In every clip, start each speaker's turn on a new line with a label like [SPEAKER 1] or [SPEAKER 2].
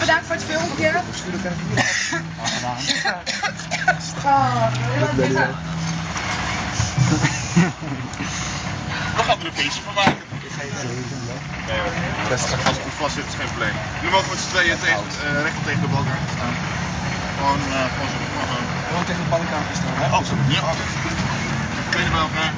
[SPEAKER 1] bedankt voor het filmpje.
[SPEAKER 2] We gaan er een feestje van maken. Nee hoor, als het vast zit is geen probleem. Jullie mogen met z'n tweeën recht tegen de balkant staan. Gewoon
[SPEAKER 3] tegen de balkant staan, hè?
[SPEAKER 2] Absoluut, ja. Tweede bij elkaar.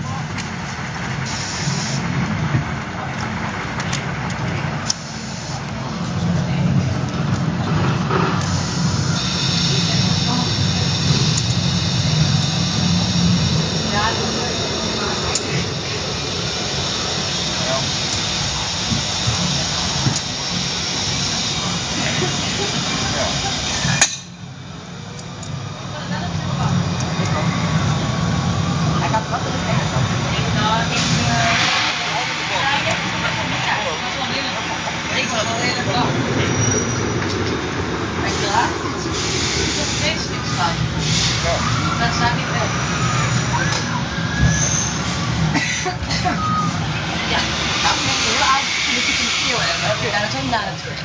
[SPEAKER 1] Dat staat niet weg. Ja, nou, ik ben heel oud dat ik een keel heb. Ja, dat is ook na natuurlijk.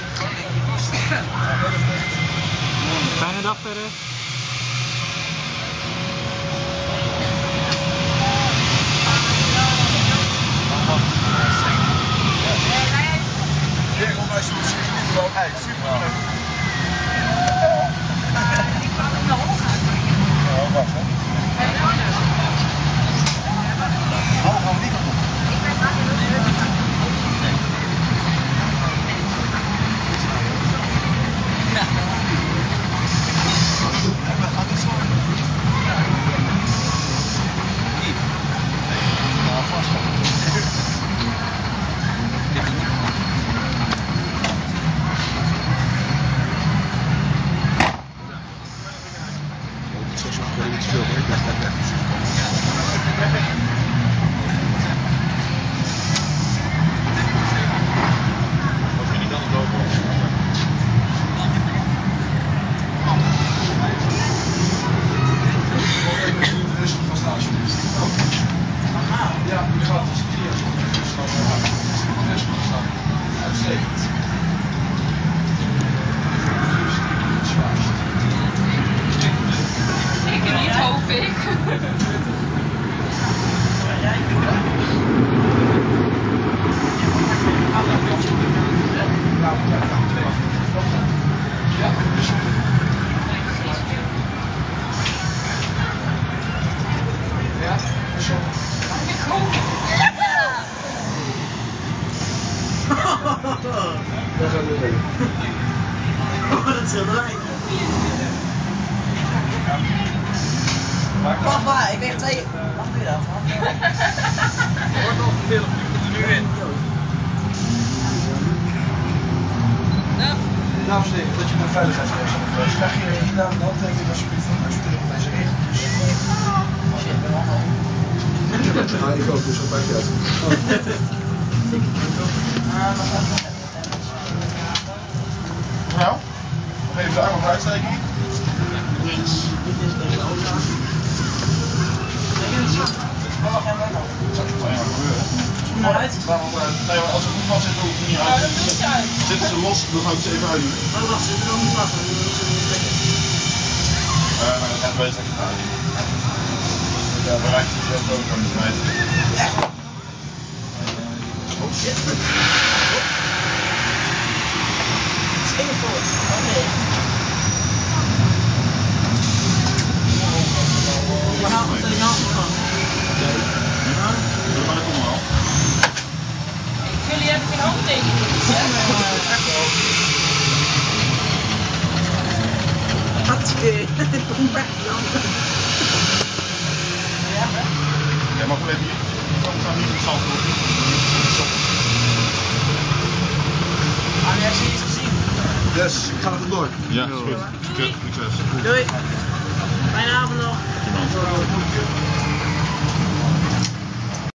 [SPEAKER 3] Fijne dag verder.
[SPEAKER 2] Ja, kom maar, super uit. Super.
[SPEAKER 1] Ik wou hem nog opgaan.
[SPEAKER 2] Ja, wacht hè. Oh, gewoon die kant op.
[SPEAKER 1] Ik ben daar heel erg.
[SPEAKER 2] We gaan niet zo. Ja, vast wel. Ja, nu gaat het hier. Uitstekend.
[SPEAKER 1] Ik niet, hoop ik.
[SPEAKER 3] Dat gaat weer mee. Oh, dat schilderij.
[SPEAKER 1] Papa, ik weet 2. Wat doe je dat?
[SPEAKER 3] Wordt al gefilmd, nu moet er nu in.
[SPEAKER 4] Dames en heren, dat je mijn veiligheidsregel hebt. Krijg je je naam en handtekening alsjeblieft van accepteren op deze regeltjes.
[SPEAKER 3] Ja, ik ook, dus dat maakt niet uit.
[SPEAKER 2] Mevrouw, nog even de arm op uitsteken. Links. Nee, maar als het goed was, zit het niet uit. Zitten ze los, dan ga ik ze even uit.
[SPEAKER 3] Maar wacht, zit er nog niet wachten.
[SPEAKER 2] Maar dat gaat beter uit. Ja, bereikt je zelf ook aan de tijd. Oh shit.
[SPEAKER 3] We gaan het in hand van.
[SPEAKER 2] Maar dat komt wel.
[SPEAKER 1] Jullie hebben geen handtekening.
[SPEAKER 3] Kom weg, Jan.
[SPEAKER 2] Ja, maar even hier. We gaan niet in zand doen.
[SPEAKER 3] Heb je iets gezien?
[SPEAKER 4] Yes, ik ga er vandoor.
[SPEAKER 2] Ja, is goed. Succes.
[SPEAKER 3] Doei. Fijne avond nog.